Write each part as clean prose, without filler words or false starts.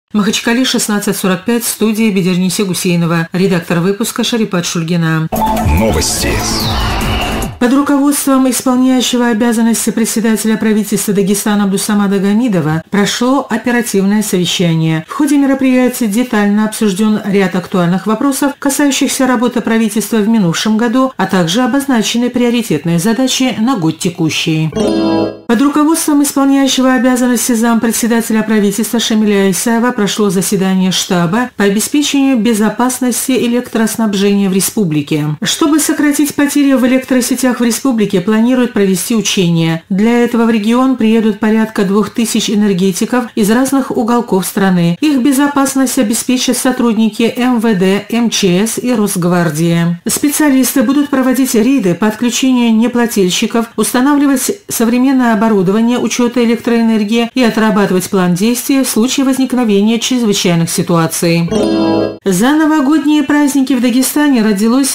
В Махачкале 16:45, студия Бедерниси Гусейнова. Редактор выпуска Шарипат Шульгина. Новости. Под руководством исполняющего обязанности председателя правительства Дагестана Абдусамада Гамидова прошло оперативное совещание. В ходе мероприятия детально обсужден ряд актуальных вопросов, касающихся работы правительства в минувшем году, а также обозначены приоритетные задачи на год текущий. Под руководством исполняющего обязанности зампредседателя правительства Шамиля Исаева прошло заседание штаба по обеспечению безопасности электроснабжения в республике. Чтобы сократить потери в электросетях в республике, планируют провести учения. Для этого в регион приедут порядка 2000 энергетиков из разных уголков страны. Их безопасность обеспечат сотрудники МВД, МЧС и Росгвардии. Специалисты будут проводить рейды по отключению неплательщиков, устанавливать современное оборудование учета электроэнергии и отрабатывать план действий в случае возникновения чрезвычайных ситуаций. За новогодние праздники в Дагестане родилось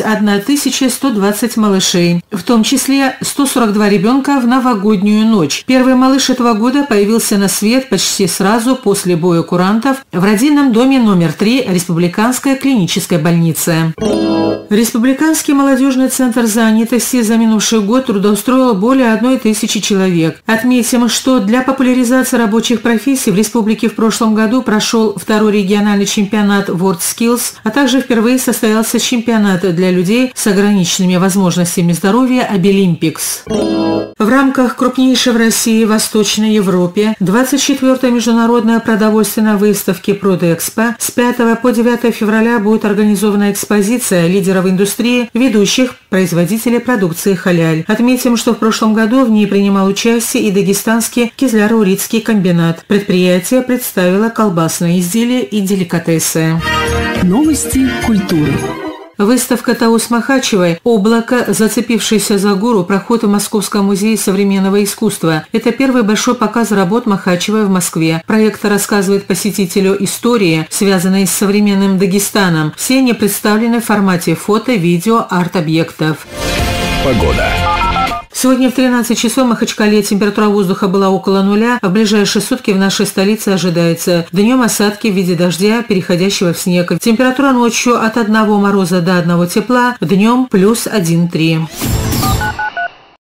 1120 малышей, в том числе 142 ребенка в новогоднюю ночь. Первый малыш этого года появился на свет почти сразу после боя курантов в родильном доме номер 3 Республиканской клинической больницы. Республиканский молодежный центр занятости за минувший год трудоустроил более 1000 человек. Отметим, что для популяризации рабочих профессий в республике в прошлом году прошел второй региональный чемпионат WorldSkills, а также впервые состоялся чемпионат для людей с ограниченными возможностями здоровья Обилимпикс. В рамках крупнейшей в России и Восточной Европе 24-я международная продовольственная выставка Продэкспо с 5 по 9 февраля будет организована экспозиция лидеров индустрии, ведущих производителей продукции халяль. Отметим, что в прошлом году в ней принимал участие и дагестанский Кизляр-Урицкий комбинат. Предприятие представило колбасные изделия и деликатесы. Новости культуры. Выставка Таус Махачевой «Облако, зацепившееся за гору», проходит в Московском музее современного искусства. Это первый большой показ работ Махачевой в Москве. Проект рассказывает посетителю истории, связанные с современным Дагестаном. Все они представлены в формате фото, видео, арт-объектов. Погода. Сегодня в 13 часов в Махачкале температура воздуха была около нуля, а в ближайшие сутки в нашей столице ожидается днем осадки в виде дождя, переходящего в снег. Температура ночью от 1 мороза до 1 тепла, днем +1-3.